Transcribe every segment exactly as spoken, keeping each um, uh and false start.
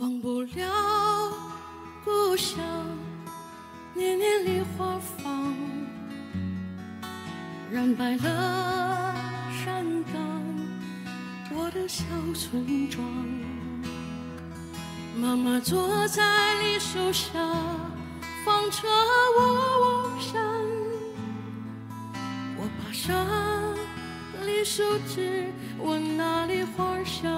忘不了故乡，年年梨花放，染白了山岗，我的小村庄。妈妈坐在梨树下，放着我梦想。我爬上梨树枝，闻那梨花香，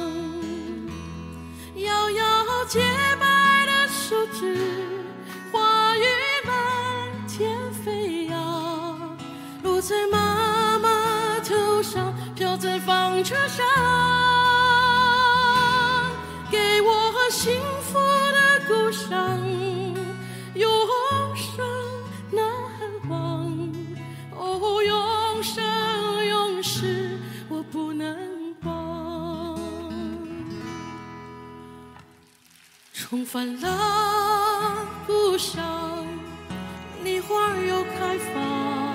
摇摇洁白的树枝，花雨满天飞扬，落在妈妈头上，飘在纺车上，给我幸福的故乡，永生难忘。哦，永生永世我不能忘。重返了故乡，梨花又开放，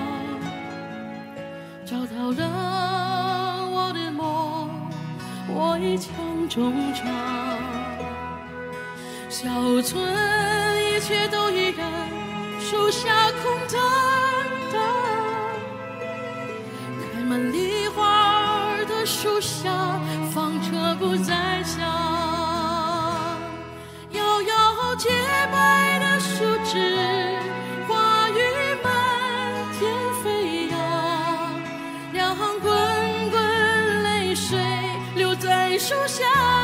找到了我的梦，我已强中唱。小村一切都依然，树下空荡荡，开满梨花的树下，纺车不再响，摇摇洁白的树枝，花雨满天飞扬，两行滚滚泪水流在树下，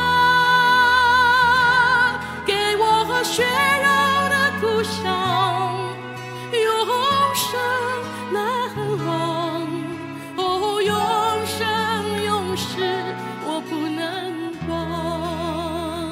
给我血肉的故乡，永生难忘。哦，永生永世我不能忘。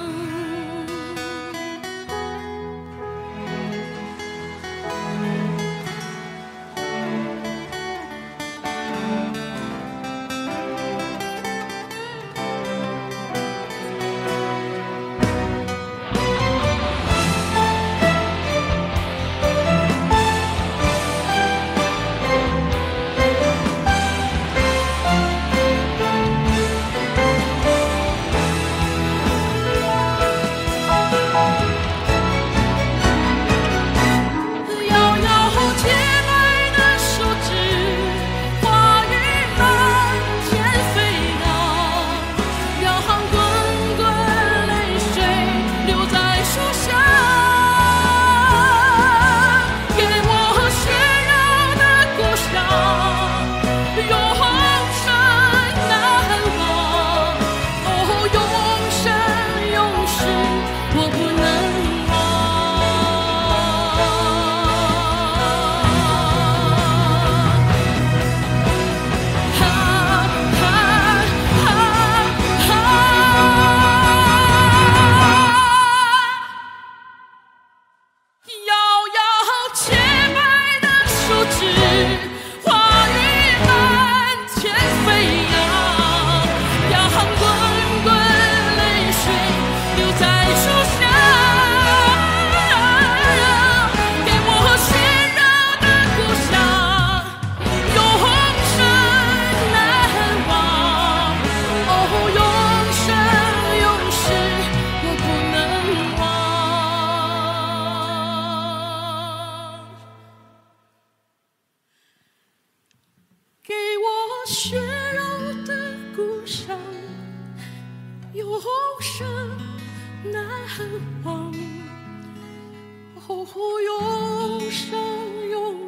血肉的故乡，永生难忘。哦，永生永